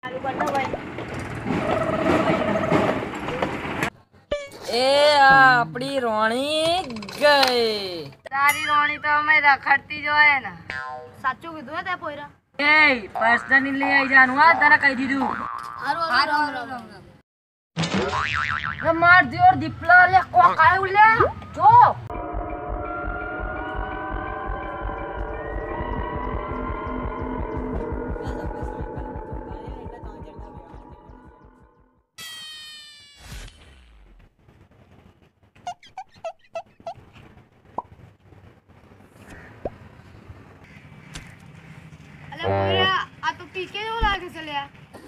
એ આપડી રોણી ગઈ. તારી રોણી તો અમે રખડતી જ હોય ને. સાચું કીધું હે તે પોયરા. એ પર્સનલી લઈ આવી જાનું આ તને કહી દીધું. હારું માર દિયોર દીપલા લે કોક આયું લે જો અલે પોયરા આ તો પીકે જેવું લાગે છે લ્યા.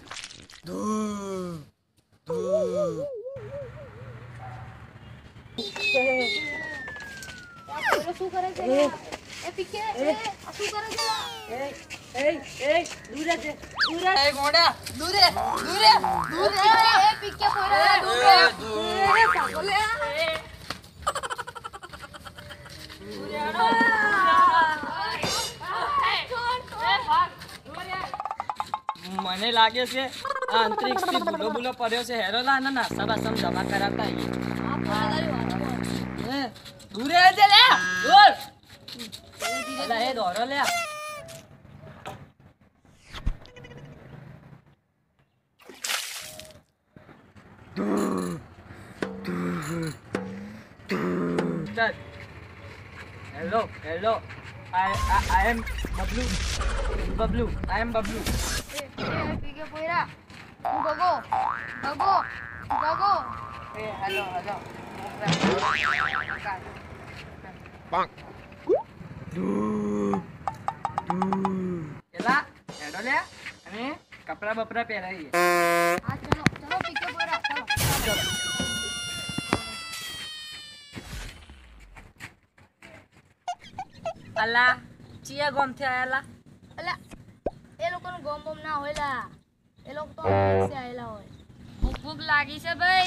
શું કરે છે એ પીકે એ શું કરે છે દૂરે એ ગોડા દૂરે એ પીકે પોયરા દૂરે પાગલે મને લાગે છે આ અંતરિક્ષ થી બુલો પડ્યો છે હેરોલા ના નાસ્તા બાસમ જમા કરાવતા દૂરે છે લે દૂર અલા એ દોરો લે hello I am Bablu I am Bablu પીકે પોયરા હું ગગો hello એલા હેડો લે અને કપડા બપડા પહેરાઈએ હા ચલો પીકે પોયરા ચલો અલા ચિયા ગોમ થી આયેલા અલા એ લોકોનું ગોમ બોમ ના હોયલા એ લોકો તો અહીંથી આયેલા હોય. ભૂખ લાગી છે ભાઈ.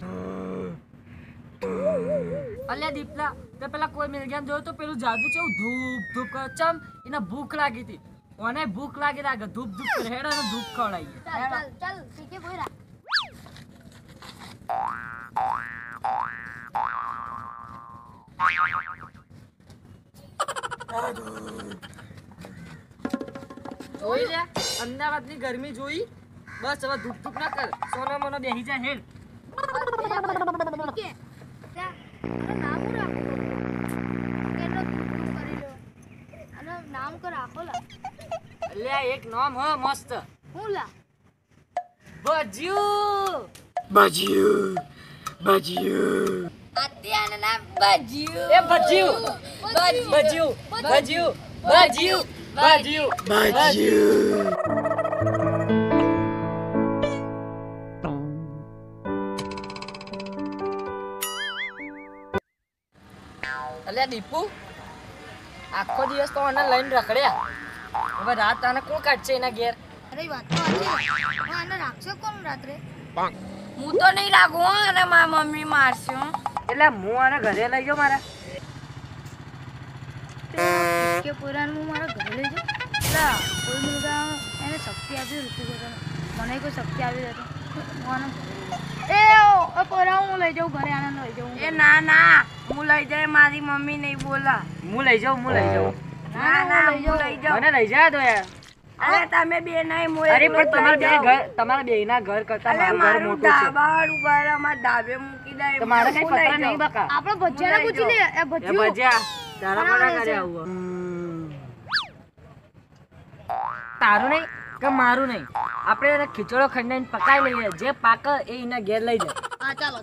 અલ્યા દીપલા તે પેલા કોઈ મિલ ગયા જોયું તો પેલું જાદુ કેવું ધૂપ ધૂપ કરે ચમ એને ભૂખ લાગી હતી ઓને ભૂખ લાગી લાગે ધૂપ ધૂપ કરે હેડો ને ધૂપ ખવડાવીએ ચાલ પીકે પોયરા જોઈ લે અમદાવાદની ગરમી જોઈ બસ હવે ધૂપ ધૂપ ના કર સોના મોનો બેહી જા હેડ પીકે નામ રાખો કેટલો કરી લો અને નામ કો રાખો લા અલ્યા એક નામ હ મસ્ત હું લા ભજ્યું અત્યારનું નામ ભજ્યું એ ભજ્યું અલ્યા દીપુ આખો દિવસ તો આને લઈને રખડ્યા હવે રાત આને કોણ કાઢશે એના ઘેર અરે વાત તો સાચી હું આને રાખશો કોણ રાત્રે હું તો નહીં રાખું અને મારા મમ્મી મારશે એટલે હું આને ઘરે લઈ જાઉં મારા કે પુરાણ હું મારા ઘરે લઈ જાઉં એટલે કોઈ મુલગા એને શક્તિ આપી ઋતુ મને કોઈ શક્તિ આવી હતી હું આને ઘરે લઈ જાઉં એ પોરા હું લઈ જાઉં ઘરે આને લઈ જાઉં એ ના હું લઈ જાય મારી મમ્મી નહીં બોલા હું લઈ જાઉં ના હું લઈ જાઉં મને લઈ જાય તો યાર અરે તમે બે નહીં હું અરે એકલો પણ જ લઈ જાઉં. તમારા બેયના ઘર કરતા અરે મારું ઘર મારું મોટું છે ધાબાવાળું ઘર અમારા ધાબે મૂકી દે તો મારે કઈ હું પત્ર લઈ નહીં જાઉં. બકા આપણે ભજીયાને પૂછી લે એ એ ભજીયું ભજ્યા તારા કોના ઘરે આવું તારું નહીં કે મારું નહીં આપણે એને ખીચડો ખંડાઈને પકાઈ લઈએ જે પાક એ એના ઘેર લઈ જાય હા ચાલો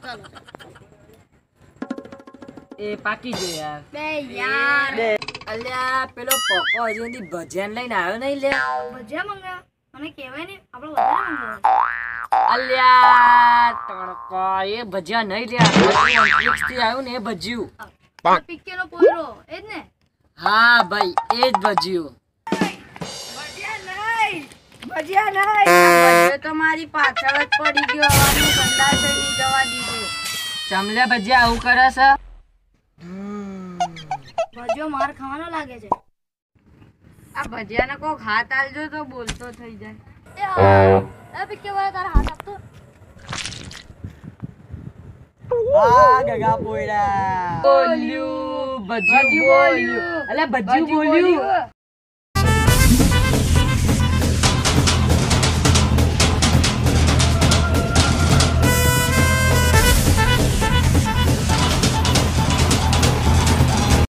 એ પાકી ગયો યાર બે યાર અલ્યા પેલો પોકો હજી સુધી ભજ્યાને લઈને આવ્યો નહીં લે ભજીયા મંગા મને કહેવાય ને આપણે વધારે મંગાવા અલ્યા તણકો એ ભજ્યા નહીં લે અંતરિક્ષથી આવ્યું ને એ ભજ્યું પિક્કેનો પોયરો એ જ ને હા ભાઈ એ જ ભજ્યું ભજીયા નહીં ભજીયો તો મારી પાછળ જ પડી ગયો હવાનું સંડાસ નહીં જવા દીધું ચમલે ભજ્યા આવું કરે છે ભજીયો માર ખાવાનો લાગે છે આ ભજીયાને કોક હાથ આલજો તો બોલતો થઈ જાય એ હા એ પિક્કે વાળા તારા હાથ આપતો આ ગગા પોયડા બોલ્યું ભજ્યું બોલ્યું અલ્યા ભજ્યું બોલ્યું